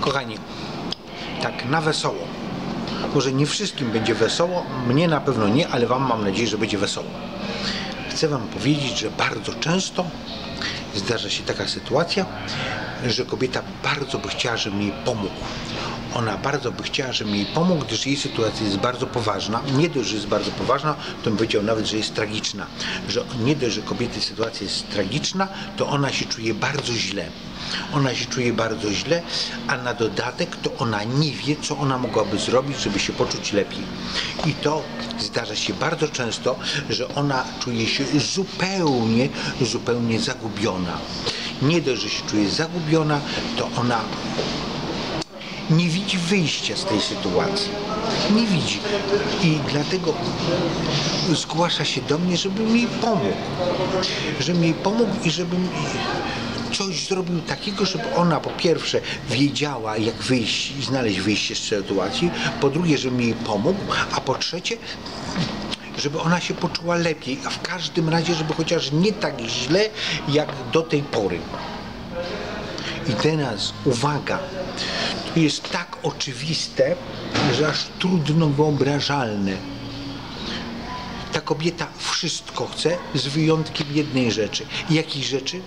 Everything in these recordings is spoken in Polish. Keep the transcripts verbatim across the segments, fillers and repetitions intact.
Kochani, tak na wesoło. Może nie wszystkim będzie wesoło, mnie na pewno nie, ale wam mam nadzieję, że będzie wesoło. Chcę wam powiedzieć, że bardzo często zdarza się taka sytuacja, że kobieta bardzo by chciała, żebym jej pomógł. Ona bardzo by chciała, żebym jej pomógł, gdyż jej sytuacja jest bardzo poważna. Nie dość, że jest bardzo poważna, to bym powiedział nawet, że jest tragiczna. Że nie dość, że kobiety sytuacja jest tragiczna, to ona się czuje bardzo źle. Ona się czuje bardzo źle, a na dodatek to ona nie wie, co ona mogłaby zrobić, żeby się poczuć lepiej. I to zdarza się bardzo często, że ona czuje się zupełnie, zupełnie zagubiona. Nie dość, że się czuje zagubiona, to ona nie widzi wyjścia z tej sytuacji. Nie widzi. I dlatego zgłasza się do mnie, żebym jej pomógł. Żebym jej pomógł i żebym coś zrobił takiego, żeby ona po pierwsze wiedziała, jak wyjść i znaleźć wyjście z sytuacji, po drugie, żebym jej pomógł, a po trzecie, żeby ona się poczuła lepiej, a w każdym razie, żeby chociaż nie tak źle, jak do tej pory. I teraz uwaga, to jest tak oczywiste, że aż trudno wyobrażalne. Ta kobieta wszystko chce, z wyjątkiem jednej rzeczy. Jakiej rzeczy?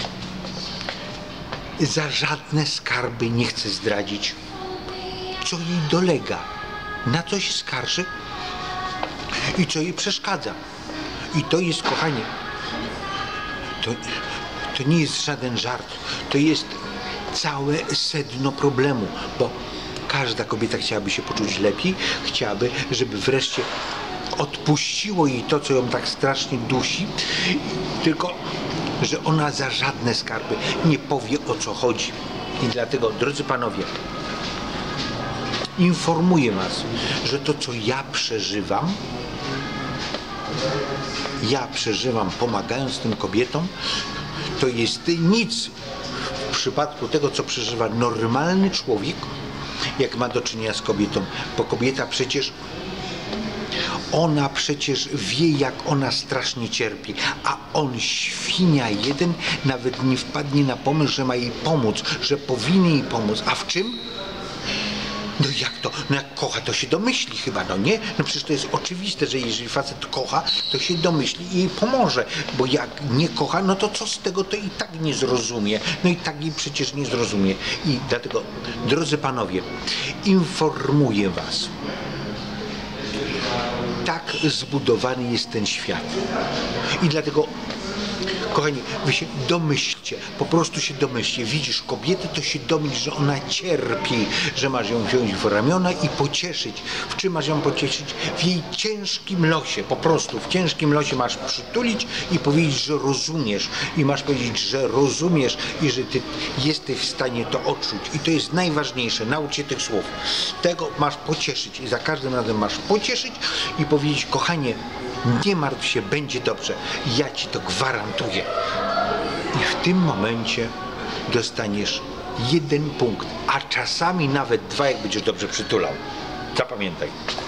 Za żadne skarby nie chce zdradzić, co jej dolega, na coś skarży i co jej przeszkadza. I to jest, kochanie, to, to nie jest żaden żart, to jest całe sedno problemu, bo każda kobieta chciałaby się poczuć lepiej, chciałaby, żeby wreszcie odpuściło jej to, co ją tak strasznie dusi, tylko że ona za żadne skarby nie powie, o co chodzi. I dlatego, drodzy panowie, informuję was, że to, co ja przeżywam, ja przeżywam pomagając tym kobietom, to jest nic w przypadku tego, co przeżywa normalny człowiek, jak ma do czynienia z kobietą, bo kobieta przecież Ona przecież wie, jak ona strasznie cierpi, a on, świnia jeden, nawet nie wpadnie na pomysł, że ma jej pomóc, że powinien jej pomóc. A w czym? No jak to? No jak kocha, to się domyśli chyba, no nie? No przecież to jest oczywiste, że jeżeli facet kocha, to się domyśli i jej pomoże, bo jak nie kocha, no to co z tego, to i tak nie zrozumie. No i tak jej przecież nie zrozumie. I dlatego, drodzy panowie, informuję was, tak zbudowany jest ten świat. I dlatego, kochani, wy się domyślcie, po prostu się domyślcie. Widzisz kobietę, to się domyśl, że ona cierpi, że masz ją wziąć w ramiona i pocieszyć. W czym masz ją pocieszyć? W jej ciężkim losie, po prostu w ciężkim losie masz przytulić i powiedzieć, że rozumiesz. I masz powiedzieć, że rozumiesz i że ty jesteś w stanie to odczuć. I to jest najważniejsze, naucz się tych słów. Tego masz pocieszyć i za każdym razem masz pocieszyć i powiedzieć, kochanie, nie martw się, będzie dobrze. Ja ci to gwarantuję. I w tym momencie dostaniesz jeden punkt, a czasami nawet dwa, jak będziesz dobrze przytulał. Zapamiętaj.